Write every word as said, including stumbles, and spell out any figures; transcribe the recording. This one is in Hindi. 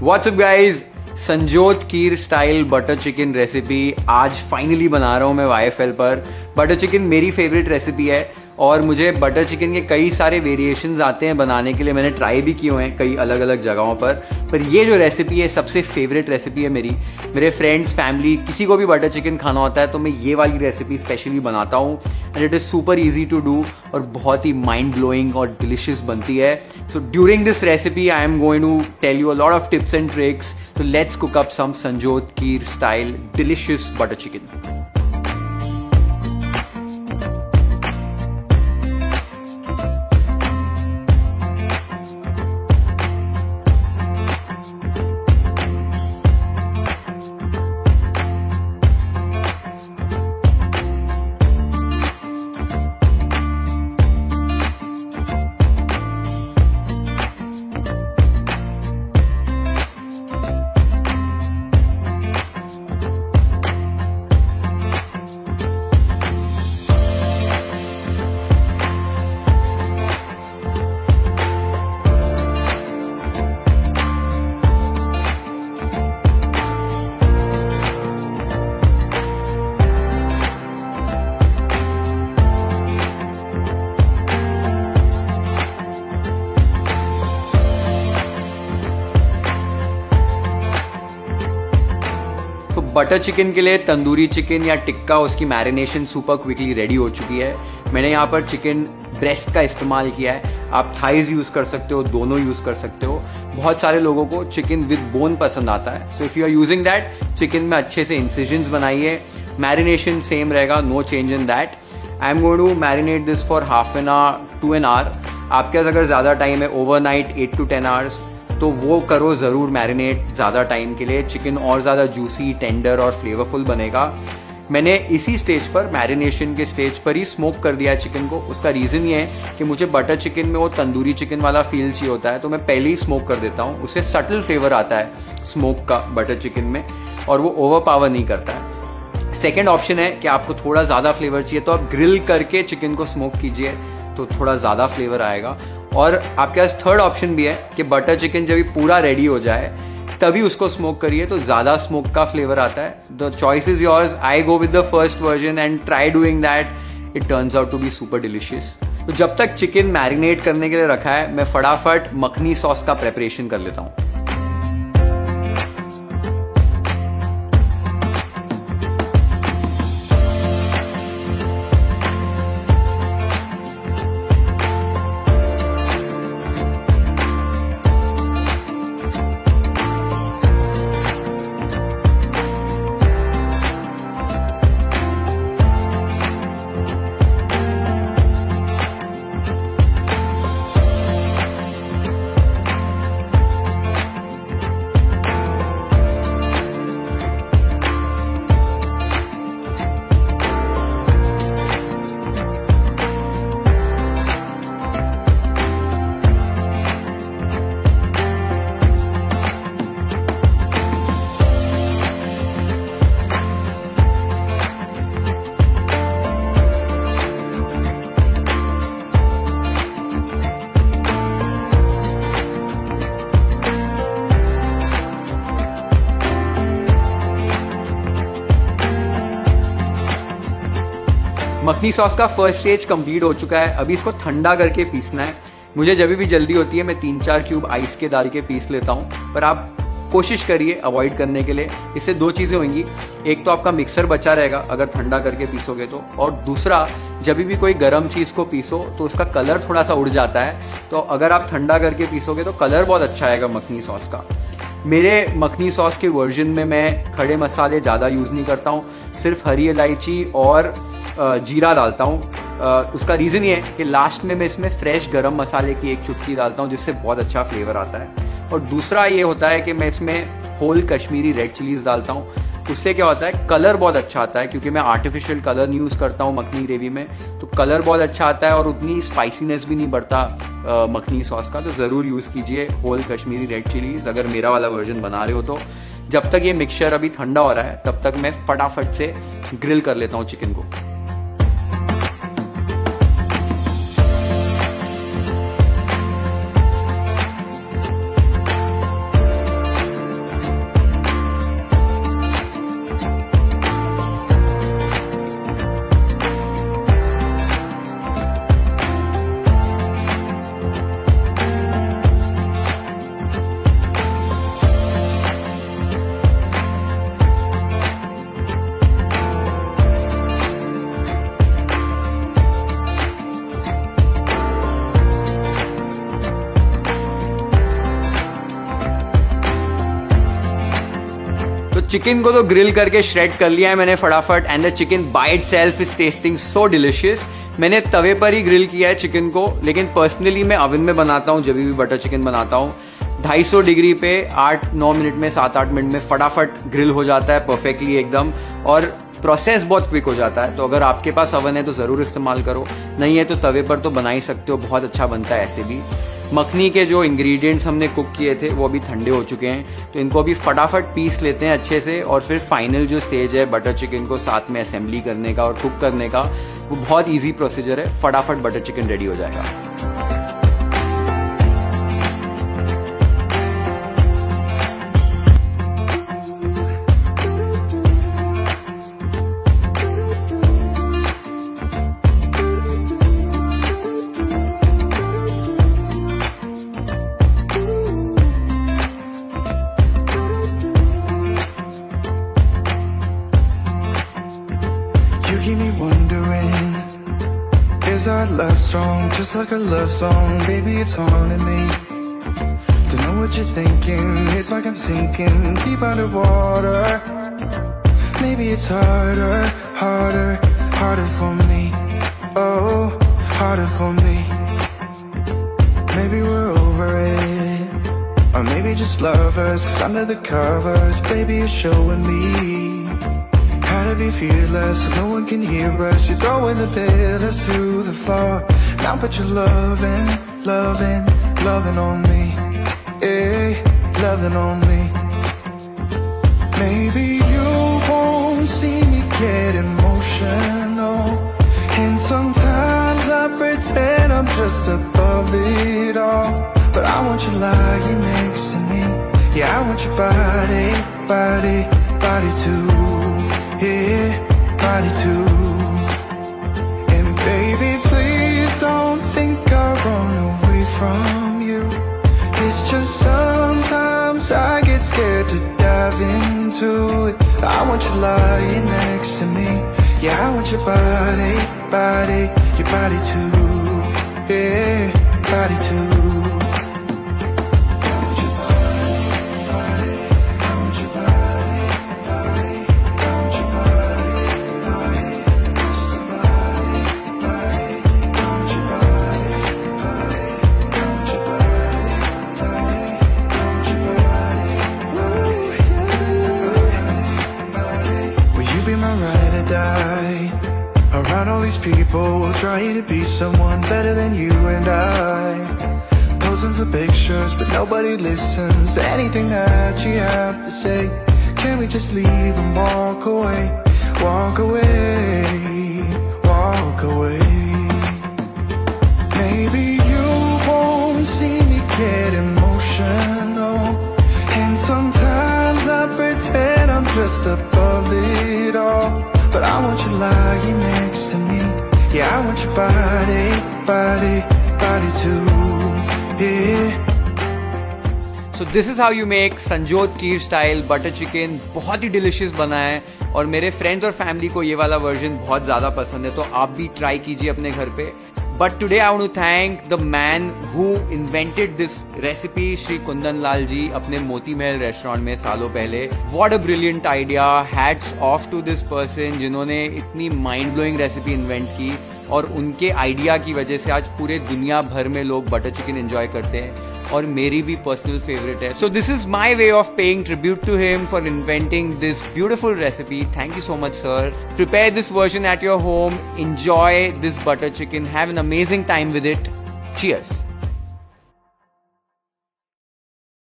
WhatsApp guys, Sanjyot Keer style butter chicken recipe आज फाइनली बना रहा हूं मैं वाई एफ एल पर। बटर चिकन मेरी फेवरेट रेसिपी है और मुझे बटर चिकन के कई सारे वेरिएशंस आते हैं बनाने के लिए। मैंने ट्राई भी किए हैं कई अलग अलग जगहों पर, पर ये जो रेसिपी है सबसे फेवरेट रेसिपी है मेरी। मेरे फ्रेंड्स, फैमिली, किसी को भी बटर चिकन खाना होता है तो मैं ये वाली रेसिपी स्पेशली बनाता हूँ and it is super easy to do और बहुत ही माइंड ब्लोइंग और डिलिशियस बनती है। So during this recipe I am going to tell you a lot of tips and tricks. So let's cook up some Sanjot Keer style delicious butter chicken. तो बटर चिकन के लिए तंदूरी चिकन या टिक्का, उसकी मैरिनेशन सुपर क्विकली रेडी हो चुकी है। मैंने यहाँ पर चिकन ब्रेस्ट का इस्तेमाल किया है। आप थाइज यूज कर सकते हो, दोनों यूज कर सकते हो। बहुत सारे लोगों को चिकन विद बोन पसंद आता है, so if you are using that, chicken में अच्छे से इंसिजन्स बनाइए। मैरिनेशन सेम रहेगा, no change in that. I am going to marinate this for half an hour to an hour. आपके पास अगर ज्यादा टाइम है, overnight eight to ten hours, तो वो करो जरूर मैरिनेट ज्यादा टाइम के लिए। चिकन और ज्यादा जूसी, टेंडर और फ्लेवरफुल बनेगा। मैंने इसी स्टेज पर, मैरिनेशन के स्टेज पर ही स्मोक कर दिया है चिकन को। उसका रीजन ये है कि मुझे बटर चिकन में वो तंदूरी चिकन वाला फील चाहिए होता है, तो मैं पहले ही स्मोक कर देता हूँ। उससे सटल फ्लेवर आता है स्मोक का बटर चिकन में और वो ओवर पावर नहीं करता है। सेकेंड ऑप्शन है कि आपको थोड़ा ज्यादा फ्लेवर चाहिए तो आप ग्रिल करके चिकन को स्मोक कीजिए, तो थोड़ा ज्यादा फ्लेवर आएगा। और आपके पास थर्ड ऑप्शन भी है कि बटर चिकन जब पूरा रेडी हो जाए तभी उसको स्मोक करिए, तो ज्यादा स्मोक का फ्लेवर आता है। The choice is yours. I go with the first version and try doing that, it turns out to be super delicious. तो जब तक चिकन मैरिनेट करने के लिए रखा है, मैं फटाफट मखनी सॉस का प्रेपरेशन कर लेता हूं। मखनी सॉस का फर्स्ट स्टेज कंप्लीट हो चुका है। अभी इसको ठंडा करके पीसना है। मुझे जब भी जल्दी होती है मैं तीन चार क्यूब आइस के डाल के पीस लेता हूँ, पर आप कोशिश करिए अवॉइड करने के लिए। इससे दो चीजें होंगी, एक तो आपका मिक्सर बचा रहेगा अगर ठंडा करके पीसोगे तो, और दूसरा जब भी कोई गर्म चीज को पीसो तो उसका कलर थोड़ा सा उड़ जाता है, तो अगर आप ठंडा करके पीसोगे तो कलर बहुत अच्छा आएगा मखनी सॉस का। मेरे मखनी सॉस के वर्जन में मैं खड़े मसाले ज्यादा यूज नहीं करता हूँ, सिर्फ हरी इलायची और जीरा डालता हूँ। उसका रीजन ये है कि लास्ट में मैं इसमें फ्रेश गरम मसाले की एक चुटकी डालता हूँ, जिससे बहुत अच्छा फ्लेवर आता है। और दूसरा ये होता है कि मैं इसमें होल कश्मीरी रेड चिलीज डालता हूँ। उससे क्या होता है, कलर बहुत अच्छा आता है, क्योंकि मैं आर्टिफिशियल कलर नहीं यूज करता हूँ मखनी ग्रेवी में, तो कलर बहुत अच्छा आता है और उतनी स्पाइसीनेस भी नहीं बढ़ता मखनी सॉस का। तो जरूर यूज कीजिए होल कश्मीरी रेड चिलीज अगर मेरा वाला वर्जन बना रहे हो तो। जब तक ये मिक्सचर अभी ठंडा हो रहा है तब तक मैं फटाफट से ग्रिल कर लेता हूँ चिकन को। चिकन को तो ग्रिल करके श्रेड कर लिया है मैंने फटाफट, and the chicken by itself is tasting so delicious. मैंने तवे पर ही ग्रिल किया है चिकन को, लेकिन पर्सनली मैं ओवन में बनाता हूँ जब भी बटर चिकन बनाता हूँ। ढाई सौ डिग्री पे आठ नौ मिनट में, सात आठ मिनट में फटाफट ग्रिल हो जाता है परफेक्टली एकदम, और प्रोसेस बहुत क्विक हो जाता है। तो अगर आपके पास ओवन है तो जरूर इस्तेमाल करो, नहीं है तो तवे पर तो बना ही सकते हो, बहुत अच्छा बनता है ऐसे भी। मखनी के जो इंग्रेडिएंट्स हमने कुक किए थे वो अभी ठंडे हो चुके हैं, तो इनको अभी फटाफट पीस लेते हैं अच्छे से, और फिर फाइनल जो स्टेज है बटर चिकन को साथ में असेंबली करने का और कुक करने का, वो बहुत ईजी प्रोसीजर है, फटाफट बटर चिकन रेडी हो जाएगा। Keep me wondering, is our love strong? Just like a love song, baby, it's haunting me. Don't know what you're thinking, it's like I'm sinking deep underwater. Maybe it's harder, harder, harder for me. Oh, harder for me. Maybe we're over it, or maybe just lovers, 'cause under the covers, baby, you're showing me how to be fearless, so no one can hear us. You're throwing the pillars through the floor. Now put your loving, loving, loving on me. Hey, loving on me. Maybe you won't see me get emotional, and sometimes I pretend I'm just above it all. But I want you lying next to me. Yeah, I want your body, body, body too. Yeah, body too. And baby, please don't think I'll run away from you. It's just sometimes I get scared to dive into it. I want you lying next to me. Yeah, I want your body, body, your body too. Yeah, body too. Around all these people will try to be someone better than you and I, posing for pictures but nobody listens to anything that you have to say. Can we just leave and walk away, walk away, walk away? Maybe you won't see me get emotional, and sometimes I pretend I'm just above it all. But I want you lying next to me. Yeah, I want your body, body, body too. Yeah. So this is how you make Sanjyot Keer style butter chicken. बहुत ही डिलिशियस बना है, और मेरे फ्रेंड्स और फैमिली को ये वाला वर्जन बहुत ज्यादा पसंद है, तो आप भी ट्राई कीजिए अपने घर पे। But today I want to thank the man who invented this recipe, Shri Kundan Lal ji, अपने मोती महल रेस्टोरेंट में सालों पहले। What a brilliant idea! Hats off to this person जिन्होंने इतनी माइंड ब्लोइंग रेसिपी इन्वेंट की, और उनके आइडिया की वजह से आज पूरे दुनिया भर में लोग बटर चिकन एंजॉय करते हैं, और मेरी भी पर्सनल फेवरेट है। So this is my way of paying tribute to him for inventing this beautiful recipe. Thank you so much sir. Prepare this version at your home, enjoy this butter chicken, have an amazing time with it. Cheers.